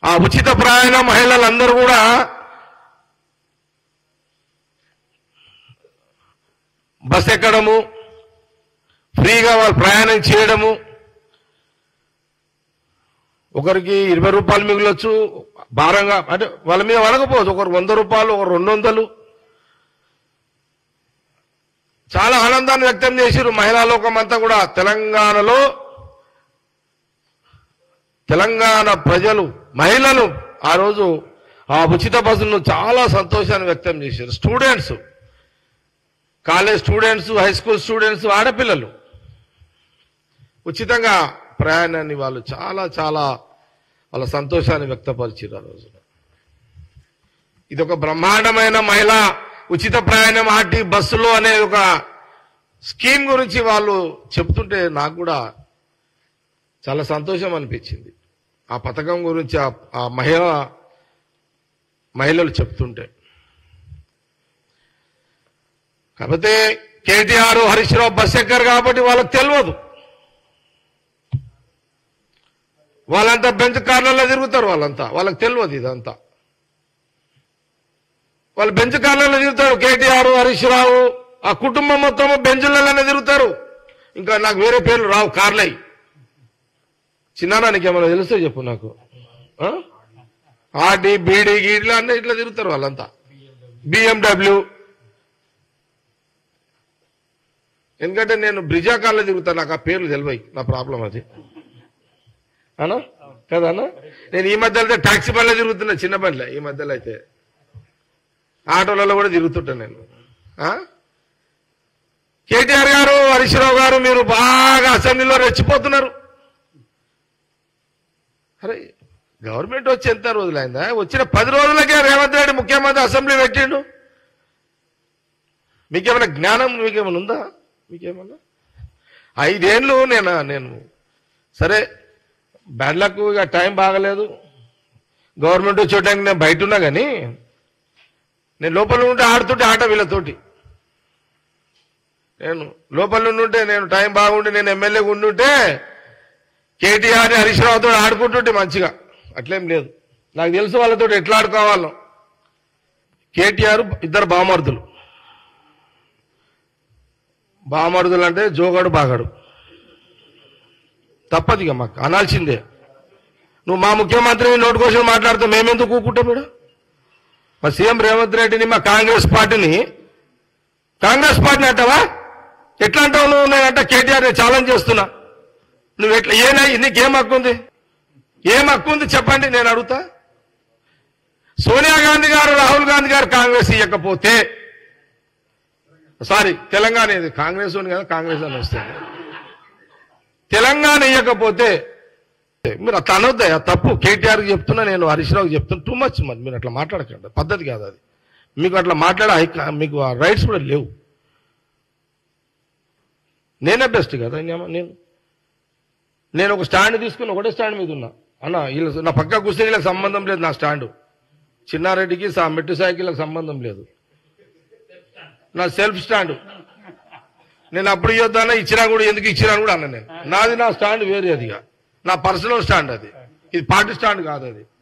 ఆ ఉచిత ప్రయాణ మహిళలందరూ కూడా బస్ ఎక్కడము, ఫ్రీగా వాళ్ళు ప్రయాణం చేయడము, ఒకరికి 20 రూపాయలు మిగిలొచ్చు, భారంగా అంటే వాళ్ళ మీద వనకపోవచ్చు, ఒకరు 100 రూపాయలు, ఒకరు 200. చాలా ఆనందాన్ని వ్యక్తం చేశారు మహిళా లోకం అంతా కూడా. తెలంగాణ ప్రజలు, మహిళలు ఆ రోజు ఆ ఉచిత బస్సును చాలా సంతోషాన్ని వ్యక్తం చేశారు. Students, college students, high school students, ఆడపిల్లలు ఉచితంగా ప్రయాణాన్ని వాళ్ళు చాలా చాలా వాళ్ళ సంతోషాన్ని వ్యక్తపరిచారు ఆ రోజున. ఇది ఒక బ్రహ్మాండమైన మహిళా ఉచిత ప్రయాణం ఆర్టీ బస్సులో అనే ఒక స్కీమ్ గురించి వాళ్ళు చెప్తుంటే నాకు కూడా చాలా సంతోషం అనిపించింది. ఆ పథకం గురించి ఆ మహిళలు చెప్తుంటే. కాకపోతే కేటీఆర్, హరీష్ రావు బస్ ఎక్కరు కాబట్టి వాళ్ళకి తెలియదు. వాళ్ళంతా బెంచ్ కార్లలో తిరుగుతారు, వాళ్ళకి తెలియదు ఇదంతా. వాళ్ళు బెంచ్ కార్లలో తిరుగుతారు. కేటీఆర్, హరీష్ రావు ఆ కుటుంబం మొత్తం బెంచులలోనే తిరుగుతారు. ఇంకా నాకు వేరే పేర్లు రావు, కార్లై. చిన్నారా నీకేమైనా తెలుస్తే చెప్పు నాకు. ఆర్డీ, బీడీ, గీడీ అన్నీ ఇట్లా తిరుగుతారు వాళ్ళంతా. BMW. ఎందుకంటే నేను బ్రిజా కార్లో తిరుగుతాను, నాకు ఆ పేర్లు తెలివై. నా ప్రాబ్లం అది అనా కదా అన్న. నేను ఈ మధ్యలో అయితే టాక్సీ బండ్లో తిరుగుతున్నా, చిన్న బండ్లే. ఈ మధ్యలో అయితే ఆటోలలో కూడా తిరుగుతుంటాను నేను. కేటీఆర్ గారు, హరీష్ రావు గారు మీరు బాగా అసెంబ్లీలో రెచ్చిపోతున్నారు. అరే గవర్నమెంట్ వచ్చి ఎంత రోజులైందా? వచ్చిన 10 రోజులకే రేవంత్ రెడ్డి ముఖ్యమంత్రి అసెంబ్లీ పెట్టిండు. మీకేమైనా జ్ఞానం, మీకేమైనా ఉందా? మీకేమన్నా 5 ఏళ్ళు నేను సరే బ్యాడ్లకు ఇక టైం బాగలేదు, గవర్నమెంట్ చూడడానికి నేను బయట ఉన్నా, కానీ నేను లోపల ఉంటే ఆడుతుంటే ఆట వీళ్ళతోటి. నేను లోపల ఉంటే నేను టైం బాగుండి నేను ఎమ్మెల్యేగా ఉండుంటే కేటీఆర్, హరీష్ రావుతో ఆడుకుంటుంటే మంచిగా. అట్లేం లేదు, నాకు తెలుసు వాళ్ళతో ఎట్లా ఆడుకోవాలో. కేటీఆర్ 2 బామర్దులు అంటే జోగాడు బాగాడు, తప్పదిగా మాకు అనాల్సిందే. నువ్వు మా ముఖ్యమంత్రి నోటు కోసం మాట్లాడుతూ మేమెందుకు కూకుంటాం ఇక్కడ? మా సీఎం రేవంత్ రెడ్డిని, మా కాంగ్రెస్ పార్టీని అంటావా? ఎట్లా అంటావు నువ్వు? నేనంటే కేటీఆర్ ఛాలెంజ్ చేస్తున్నా. నువ్వు ఎట్లా, నీకేం హక్కు ఉంది? ఏం హక్కు ఉంది చెప్పండి, నేను అడుగుతా. సోనియా గాంధీ గారు, రాహుల్ గాంధీ గారు కాంగ్రెస్ ఇవ్వకపోతే, సారీ తెలంగాణ, ఇది కాంగ్రెస్ ఉంది కదా, కాంగ్రెస్ అని వస్తుంది. తెలంగాణ ఇవ్వకపోతే మీరు అట్లా అనొద్దా, తప్పు. కేటీఆర్కి చెప్తున్నా, నేను హరీష్ రావుకి చెప్తున్నా. Too much. మరి మీరు అట్లా మాట్లాడకండి, పద్ధతి కాదు అది. మీకు అట్లా మీకు ఆ రైట్స్ కూడా లేవు. నేనే బెస్ట్ కదా. నేను ఒక స్టాండ్ తీసుకుని ఒకటే స్టాండ్ మీద ఉన్నా అన్న. వీళ్ళు నా పక్క కూర్చొని వీళ్ళకి సంబంధం లేదు. నా స్టాండు చిన్నారెడ్డికి, మెట్టు సాయికి సంబంధం లేదు. నా సెల్ఫ్ స్టాండు. నేను అప్పుడు ఇవ్వద్దానా, ఇచ్చినా కూడా ఎందుకు ఇచ్చినా కూడా అన్న. నేను నాది, నా స్టాండ్ వేరే, అదిగా నా పర్సనల్ స్టాండ్ అది. ఇది పార్టీ స్టాండ్ కాదు అది.